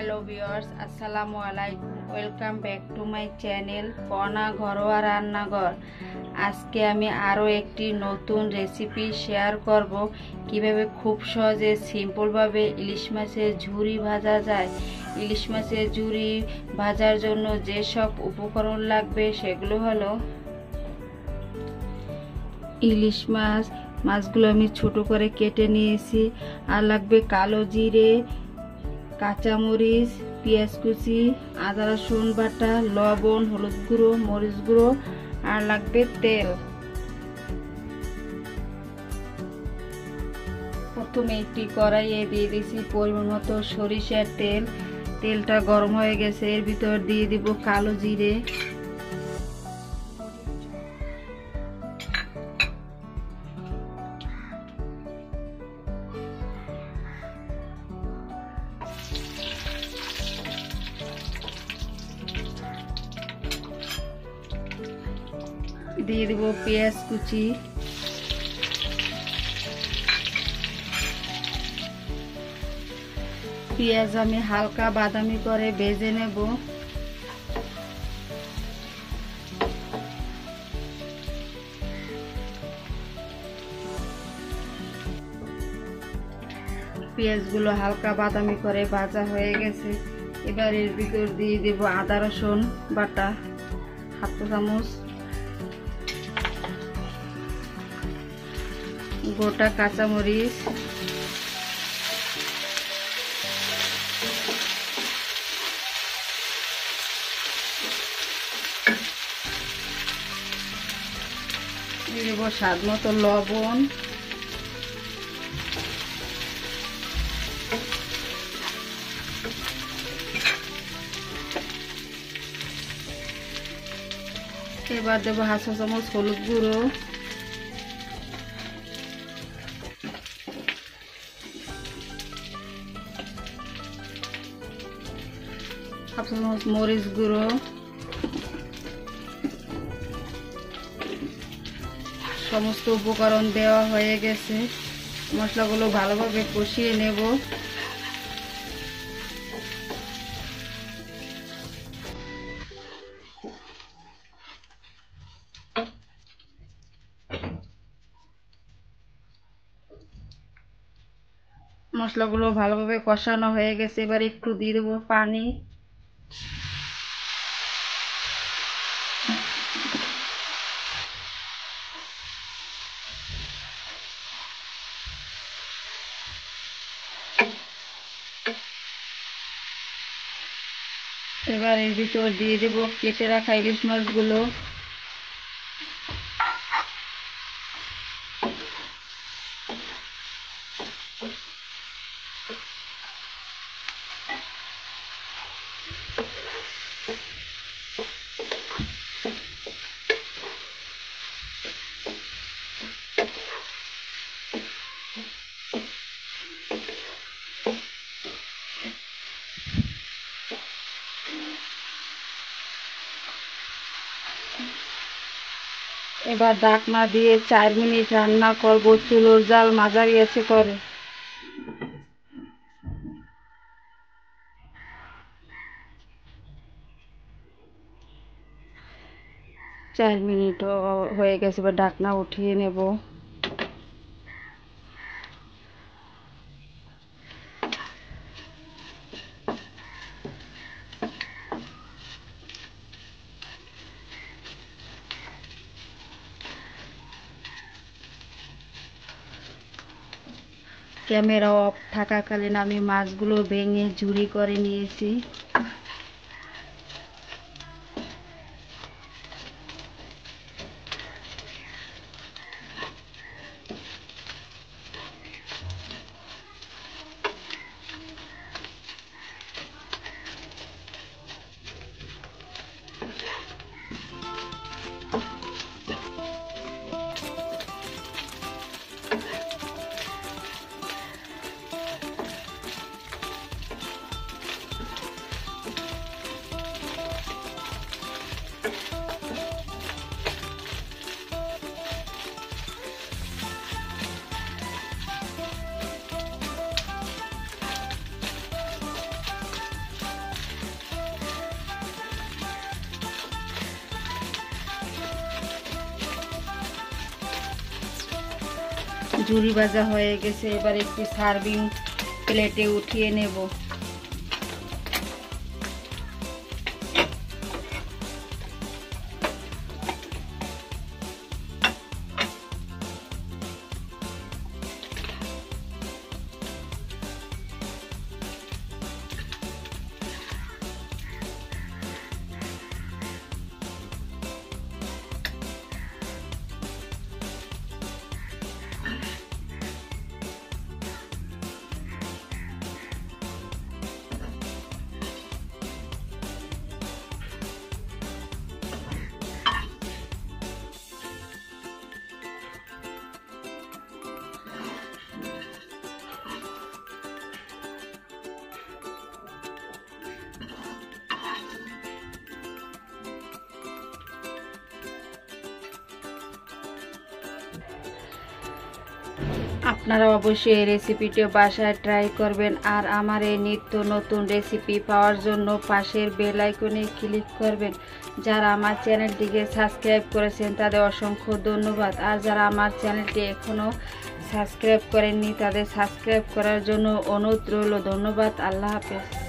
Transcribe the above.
Hello viewers, আসসালামু আলাইকুম। Welcome back to my channel Kona ঘরোয়া রান্নাঘর। আজকে আমি আরও একটি নতুন রেসিপি শেয়ার করব, কিভাবে খুব সহজে সিম্পলভাবে ইলিশ মাছের ঝুরি ভাজা যায়। ইলিশ মাছের ঝুরি ভাজার জন্য যেসব উপকরণ লাগবে সেগুলো হলো ইলিশ মাছগুলো আমি ছোট করে কেটে নিয়েছি। আর লাগবে কালো জিরে, কাঁচামরিচ, পেঁয়াজ কুচি, আদা রসুন বাটা, লবণ, হলুদ গুঁড়ো, মরিচ গুঁড়ো, আর লাগবে তেল। প্রথমে একটি কড়াইয়ে দিয়ে দিয়েছি পরিমাণ মতো সরিষার তেল। তেলটা গরম হয়ে গেছে, এর ভিতর দিয়ে দিব কালো জিরে, দিয়ে দিব পেঁয়াজ কুচি, পেঁয়াজ আমি হালকা বাদামি করে ভেজে নেব। পেঁয়াজগুলো হালকা বাদামি করে ভাজা হয়ে গেছে। এবার এর ভিতর দিয়ে দেব আদা রসুন বাটা হাফ চামচ, গোটা কাঁচামরিচ, দিয়ে দেব স্বাদ মতো লবণ, এবার দেবো হাফ চা চামচ হলুদ গুঁড়ো, হাফ চামচ মরিচ গুঁড়ো, সমস্ত উপকরণ দেওয়া হয়ে গেছে। মশলাগুলো ভালোভাবে কষিয়ে নেব। মশলাগুলো ভালোভাবে কষানো হয়ে গেছে, এবার একটু দিয়ে দেবো পানি। এবার এর ভিতর দিয়ে দেবো কেটে রাখা ইলিশ মাছগুলো। এবার ঢাকনা দিয়ে 4 মিনিট রান্না করব, চুলোর জাল মাঝারি আছে করে। 4 মিনিট হয়ে গেছে, এবার ঢাকনা উঠিয়ে নেব। ক্যামেরা অফ থাকাকালীন আমি মাছগুলো ভেঙে ঝুরি করে নিয়েছি। ঝুরি ভাজা হয়ে গেছে, এবার একটি সার্ভিং প্লেটে উঠিয়ে নেব। আপনারা অবশ্যই এই রেসিপিটি বাসায় ট্রাই করবেন। আর আমার এই নিত্য নতুন রেসিপি পাওয়ার জন্য পাশের বেল আইকনে ক্লিক করবেন। যারা আমার চ্যানেলটিকে সাবস্ক্রাইব করেছেন তাদের অসংখ্য ধন্যবাদ। আর যারা আমার চ্যানেলটি এখনও সাবস্ক্রাইব করেননি তাদের সাবস্ক্রাইব করার জন্য অনুরোধ রইল। ধন্যবাদ। আল্লাহ হাফেজ।